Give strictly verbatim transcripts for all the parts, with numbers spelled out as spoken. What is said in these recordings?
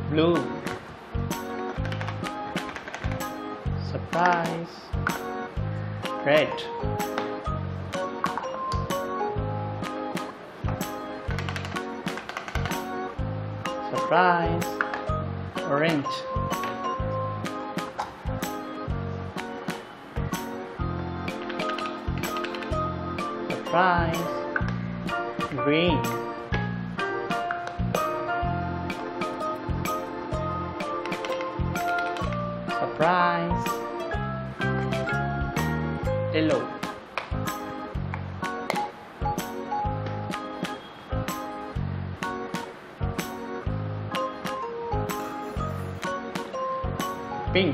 blue, surprise, red, surprise, orange, surprise, green, surprise, yellow, pink,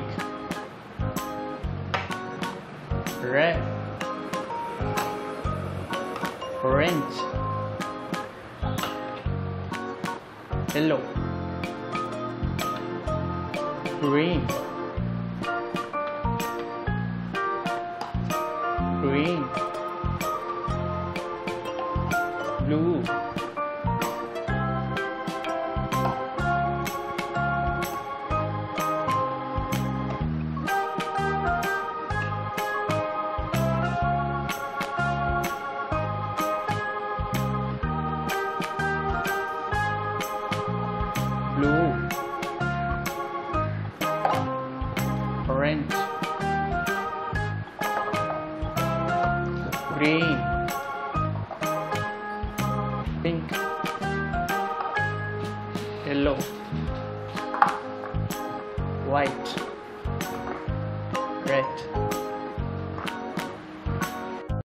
red, orange, yellow, green, green, blue, blue, orange, green, pink, yellow, white.